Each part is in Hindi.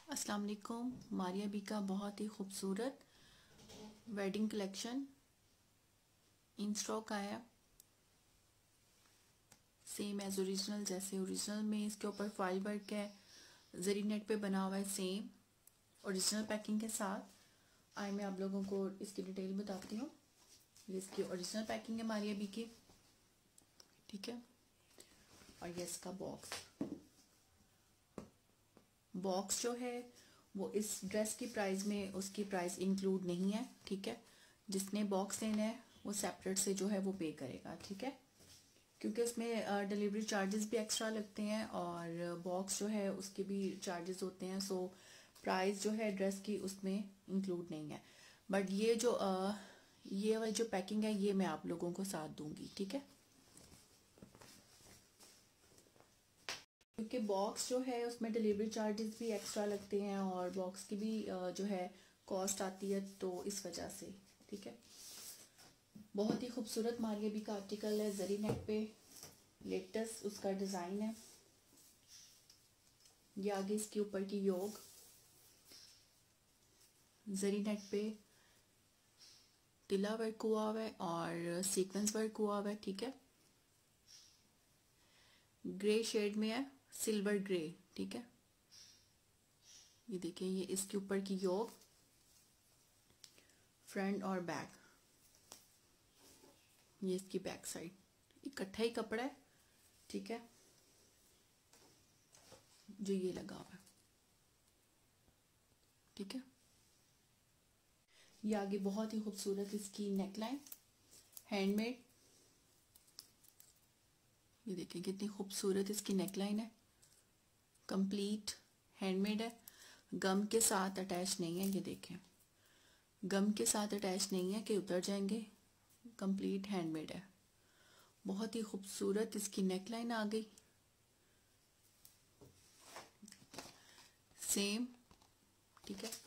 अस्सलाम वालेकुम। मारिया बी का बहुत ही खूबसूरत वेडिंग कलेक्शन इन स्टॉक आया, सेम एज ओरिजिनल। जैसे ओरिजिनल में इसके ऊपर फॉइल वर्क है, जरी नेट पे बना हुआ है, सेम ओरिजिनल पैकिंग के साथ। आए मैं आप लोगों को इसकी डिटेल बताती हूँ। ये इसकी ओरिजिनल पैकिंग है मारिया बी की, ठीक है। और ये इसका बॉक्स जो है वो इस ड्रेस की प्राइस में उसकी प्राइस इंक्लूड नहीं है, ठीक है। जिसने बॉक्स लेना है वो सेपरेट से जो है वो पे करेगा, ठीक है, क्योंकि उसमें डिलीवरी चार्जेस भी एक्स्ट्रा लगते हैं और बॉक्स जो है उसके भी चार्जेस होते हैं। सो प्राइस जो है ड्रेस की उसमें इंक्लूड नहीं है। बट ये वाली जो पैकिंग है ये मैं आप लोगों को साथ दूंगी, ठीक है, क्योंकि बॉक्स जो है उसमें डिलीवरी चार्जेस भी एक्स्ट्रा लगते हैं और बॉक्स की भी जो है कॉस्ट आती है, तो इस वजह से, ठीक है। बहुत ही खूबसूरत मारिया बी का आर्टिकल है, जरी नेट पे लेटेस्ट उसका डिज़ाइन है। ये आगे इसके ऊपर की योग जरी नेट पे तिला वर्क हुआ हुआ है और सीक्वेंस वर्क हुआ हुआ है, ठीक है। ग्रे शेड में है, सिल्वर ग्रे, ठीक है। ये देखिए, ये इसके ऊपर की योग फ्रंट और बैक, ये इसकी बैक साइड, इकट्ठा ही कपड़ा है, ठीक है, जो ये लगा हुआ है, ठीक है। ये आगे बहुत ही खूबसूरत इसकी नेकलाइन हैंडमेड, ये देखिए कितनी खूबसूरत इसकी नेकलाइन है, कंप्लीट हैंडमेड है, गम के साथ अटैच नहीं है। ये देखें, गम के साथ अटैच नहीं है कि उतर जाएंगे, कंप्लीट हैंडमेड है। बहुत ही खूबसूरत इसकी नेकलाइन आ गई, सेम, ठीक है।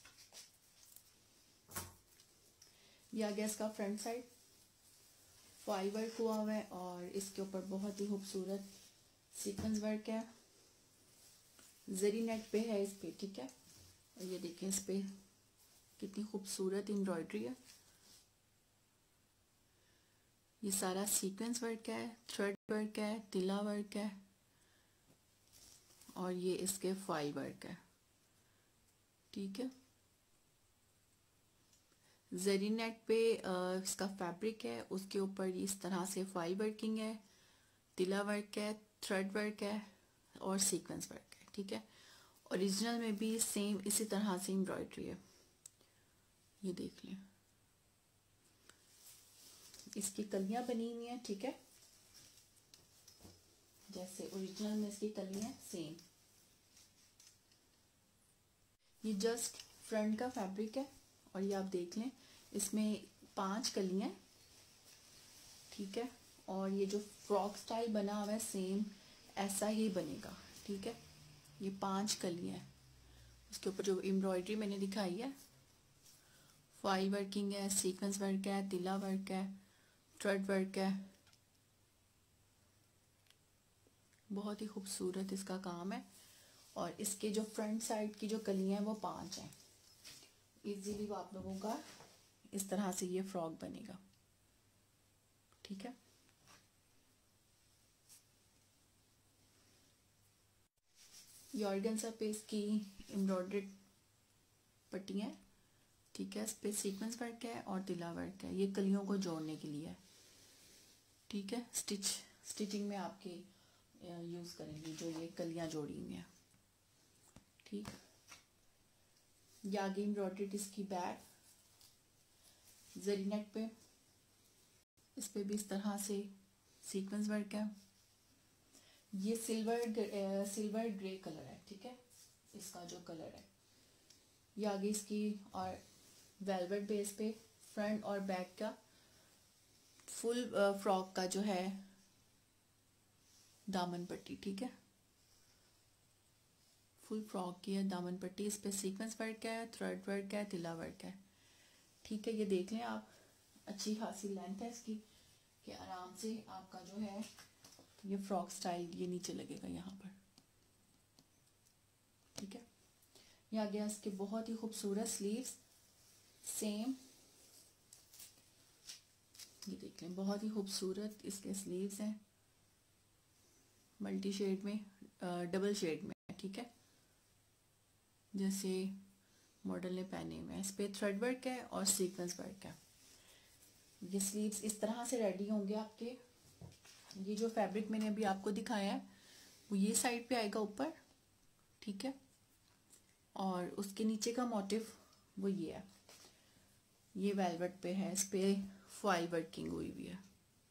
ये आ गया इसका फ्रंट साइड, फॉइल वर्क हुआ हुआ है और इसके ऊपर बहुत ही खूबसूरत सीक्वेंस वर्क है, जरी नेट पे है इस पे, ठीक है। और ये देखें इस पे कितनी खूबसूरत एम्ब्रॉयडरी है। ये सारा सीक्वेंस वर्क है, थ्रेड वर्क है, तिला वर्क है और ये इसके फॉइल वर्क है, ठीक है। जरी नेट पे इसका फैब्रिक है, उसके ऊपर इस तरह से फॉइल वर्किंग है, तिला वर्क है, थ्रेड वर्क है और सीक्वेंस वर्क है, ठीक है। ओरिजिनल में भी सेम इसी तरह से एम्ब्रॉयडरी है, ये देख लें। इसकी कलियां बनी हुई हैं, ठीक है, जैसे ओरिजिनल में इसकी कलियां सेम। ये जस्ट फ्रंट का फैब्रिक है और ये आप देख लें, इसमें 5 कलियां, ठीक है। और ये जो फ्रॉक स्टाइल बना हुआ है सेम ऐसा ही बनेगा, ठीक है। ये 5 कलियां हैं, उसके ऊपर जो एम्ब्रॉयडरी मैंने दिखाई है, फॉइल वर्किंग है, सीक्वेंस वर्क है, तिला वर्क है, थ्रेड वर्क है। बहुत ही खूबसूरत इसका काम है और इसके जो फ्रंट साइड की जो कलियां हैं वो 5 हैं। इजीली वो आप लोगों का इस तरह से ये फ्रॉक बनेगा, ठीक है। ये ऑर्गेन्जा पे इसकी एम्ब्रॉयडर्ड पट्टियाँ, ठीक है, इस पे सीक्वेंस वर्क है और तिला वर्क है, ये कलियों को जोड़ने के लिए है, ठीक है। स्टिचिंग में आपके यूज करेंगे जो ये कलियां जोड़ी हुई हैं, ठीक। ये आगे एम्ब्रॉयडर्ड इसकी बैक जरी नेट पे, इस पे भी इस तरह से सीक्वेंस वर्क है। ये सिल्वर ग्रे कलर है, ठीक है, इसका जो कलर है। ये आगे इसकी और वेलवेट बेस पे फ्रंट और बैक का फुल फ्रॉक का जो है दामन पट्टी, ठीक है, फुल फ्रॉक की है दामन पट्टी, इस पे सीक्वेंस वर्क है, थ्रेड वर्क है, तिला वर्क है, ठीक है। ये देख लें आप, अच्छी खासी लेंथ है इसकी कि आराम से आपका जो है ये फ्रॉक स्टाइल ये नीचे लगेगा यहाँ पर, ठीक है। ये आ गया इसके बहुत ही खूबसूरत स्लीव्स, सेम ये देख लें, बहुत ही खूबसूरत इसके स्लीव्स हैं, मल्टी शेड में, डबल शेड में, ठीक है, जैसे मॉडल ने पहने हुए हैं। इस पे थ्रेड वर्क है और सीक्वेंस वर्क है। ये स्लीव्स इस तरह से रेडी होंगे आपके। ये जो फैब्रिक मैंने अभी आपको दिखाया है वो ये साइड पे आएगा ऊपर, ठीक है, और उसके नीचे का मोटिव वो ये है, ये वेलवेट पे है, इस पे फॉइल वर्किंग हुई हुई है,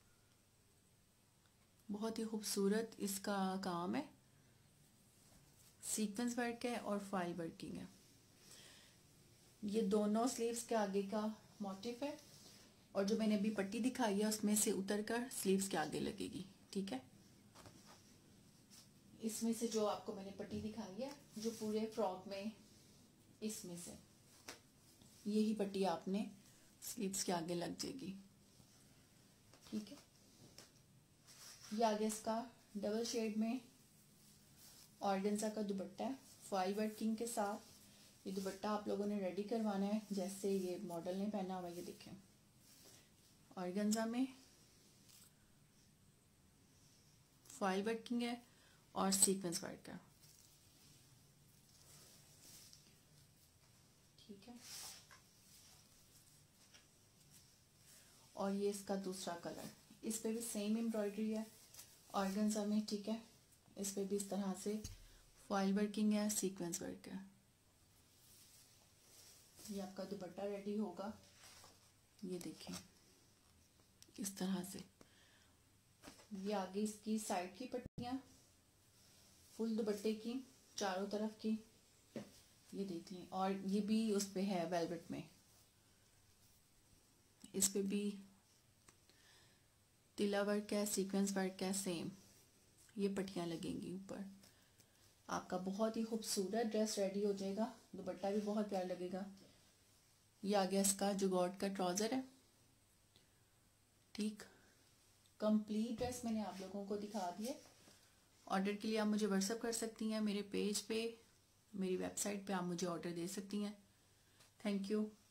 बहुत ही खूबसूरत इसका काम है, सीक्वेंस वर्क है और फॉइल वर्किंग है। ये दोनों स्लीव्स के आगे का मोटिव है और जो मैंने अभी पट्टी दिखाई है उसमें से उतर कर स्लीव्स के आगे लगेगी, ठीक है। इसमें से जो आपको मैंने पट्टी दिखाई है जो पूरे फ्रॉक में, इसमें से यही पट्टी आपने स्लीव्स के आगे लग जाएगी, ठीक है। ये आगे इसका डबल शेड में ऑर्गेन्जा का दुपट्टा है, फॉइल वर्किंग के साथ। ये दुपट्टा आप लोगों ने रेडी करवाना है जैसे ये मॉडल ने पहना हुआ, ये देखें, ऑर्गेन्जा में फॉइल वर्किंग है और सीक्वेंस वर्क है, ठीक है। और ये इसका दूसरा कलर, इस पे भी सेम एम्ब्रॉयडरी है ऑर्गेन्जा में, ठीक है। इस पे भी इस तरह से फॉइल वर्किंग है, सीक्वेंस वर्क है। ये आपका दुपट्टा रेडी होगा, ये देखें इस तरह से। ये आगे इसकी साइड की पट्टियाँ फुल दुपट्टे की चारों तरफ की, ये देख लें। और ये भी उस पे है वेलवेट में, इस पे भी तिला वर्क है, सीक्वेंस वर्क है, सेम ये पट्टियाँ लगेंगी ऊपर। आपका बहुत ही खूबसूरत ड्रेस रेडी हो जाएगा, दुपट्टा भी बहुत प्यारा लगेगा। ये आ गया इसका जुगॉट का ट्राउज़र है, ठीक। कंप्लीट ड्रेस मैंने आप लोगों को दिखा दी है। ऑर्डर के लिए आप मुझे व्हाट्सएप कर सकती हैं, मेरे पेज पे, मेरी वेबसाइट पे आप मुझे ऑर्डर दे सकती हैं। Thank you.